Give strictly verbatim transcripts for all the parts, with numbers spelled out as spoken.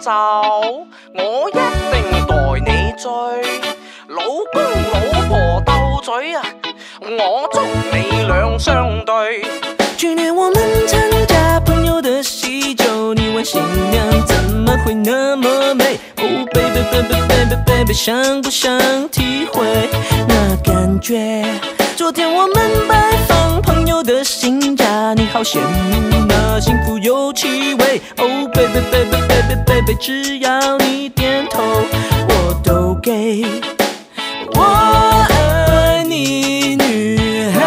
就，我一定代你追。老公老婆鬥嘴啊，我祝你兩相對。 去年我們參加朋友的喜酒，你問新娘怎麼會那麼美？哦 baby baby baby baby， 想不想體會那感覺？昨天我們拜訪朋友的新家，你好羨慕那幸福有氣味。哦 baby baby baby baby， 只要你點頭，我都給。我愛你，女孩，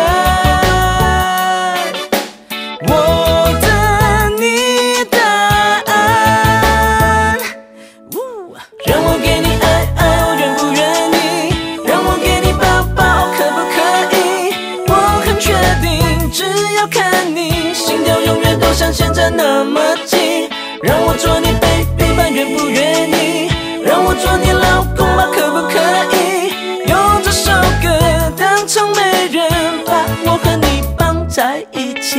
我等你答案。讓我給你愛愛，我願不願意？讓我給你抱抱，可不可以？我很確定，只要看你，心跳永遠都像現在那麼近。讓我做你 baby 吧，願不願意？讓我做你老公吧，可不可以？用這首歌當成媒人，把我和你綁在一起。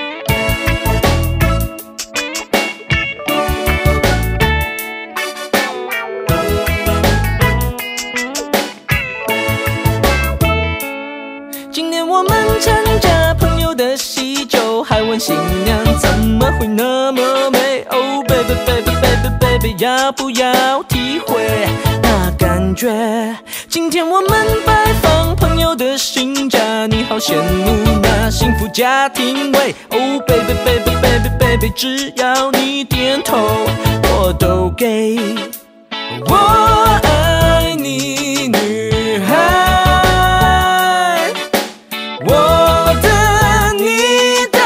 今年我們參加朋友的喜酒，還問新娘怎麼會那麼美。Oh baby baby baby baby， 要不要體會那感覺？今天我們拜訪朋友的新家，你好羨慕那幸福家庭味。Oh baby baby baby baby， 只要你點頭，我都給。我愛你，女孩，我等你答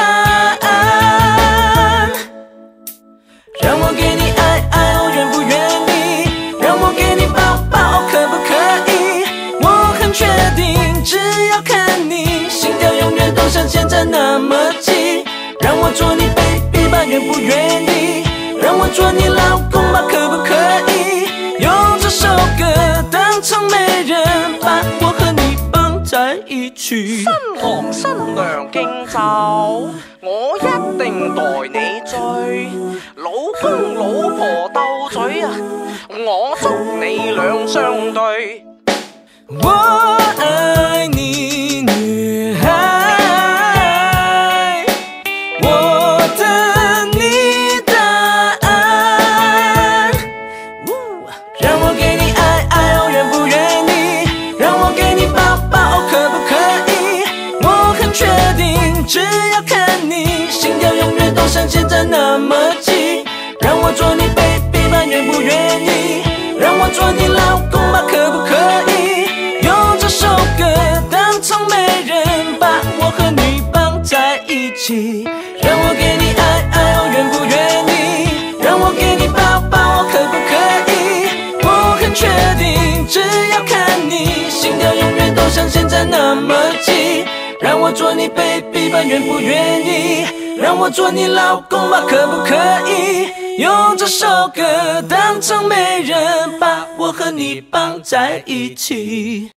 案。讓我給你愛愛，我願不願意？讓我給你抱抱，可不可以？我很確定，只要看你，心跳永遠都像現在那麼急。讓我做你 baby 吧，願不願意？讓我做你老公吧，可不可以？用這首歌當成媒人，把我和你綁在一起。 新郎新娘敬酒，我一定代你追。老公老婆鬥嘴啊，我祝你兩相對。 我愛你，女孩，我等你答案。讓我給你愛愛，我願不願意？讓我給你抱抱，可不可以？我很確定，只要看你，心跳永遠都像現在那麼急。讓我做你 baby 吧，願不願意？讓我做你老公吧，可不可以？用這首歌當成媒人，把我和你綁在一起。讓我給你愛愛，我願不願意？讓我給你抱抱，可不可以？我很確定，只要看你，心跳永遠都像現在那麼急。讓我做你 baby 吧，願不願意？讓我做你老公吧，可不可以？用這首歌當成媒人，把我和你綁在一起。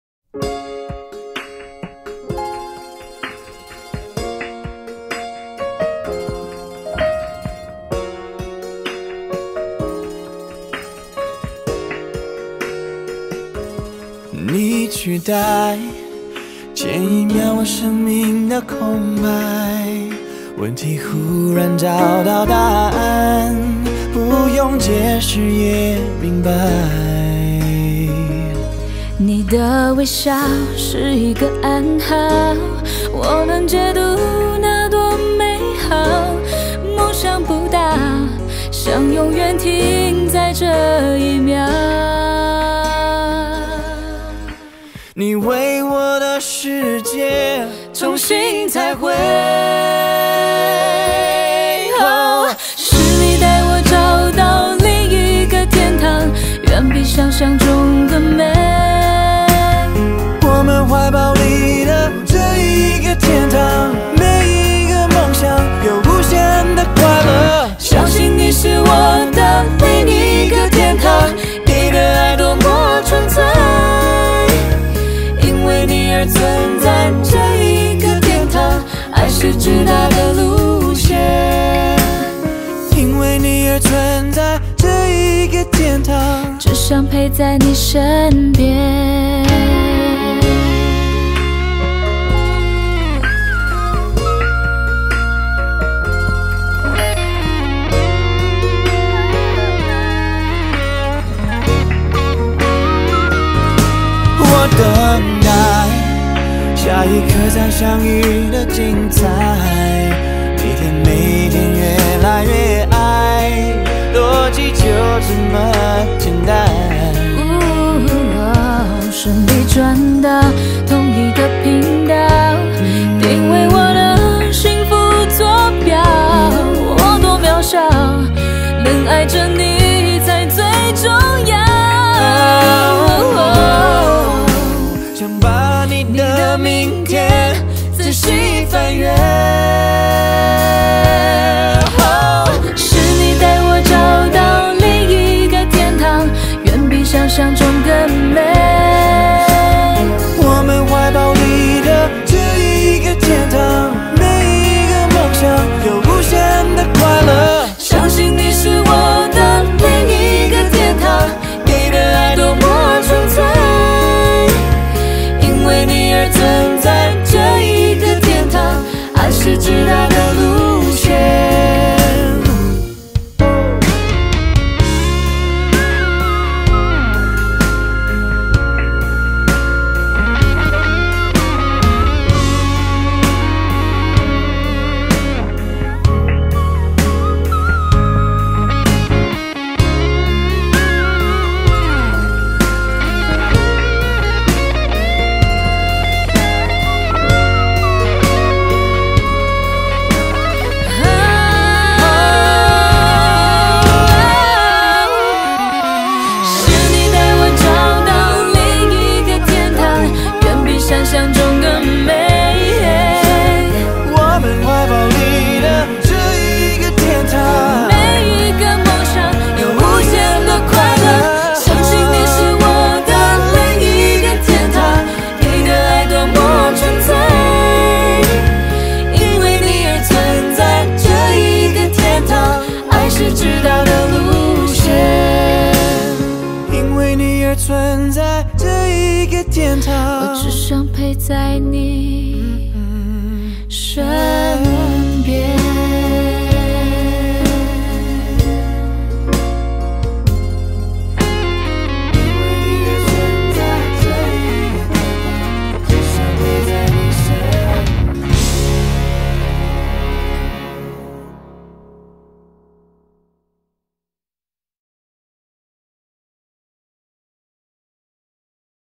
你取代前一秒我生命的空白，問題忽然找到答案，不用解釋也明白。 你的微笑是一個暗號，我能解讀那多美好。夢想不大，想永遠停在這一秒。 你為我的世界重新彩繪。 哦，是你帶我找到另一個天堂，遠比想象中的美。 我們懷抱裡的這一個天堂，每一個夢想有無限的快樂。相信你是我的另一個天堂，你的愛多麼純粹。因為你而存在這一個天堂，愛是直達的路線。因為你而存在這一個堂， 只想陪在你身边。 我等待下一刻再相遇的精彩，每天每天越来越爱，逻辑就这么简单。 哦，顺利转到同一个频道，定位我的幸福坐标。我多渺小，能爱着你才最重要。 想把你的明天仔细翻阅。 是你带我找到另一个天堂，远比想象中更美。 我们怀抱里的这一个天堂，每一个梦想有无限的快乐。 相信你是我的另一个天堂，给的爱多么纯粹，因为你而存在这一个天堂，爱是直达的路线。 存在这一个天堂， 我只想陪在你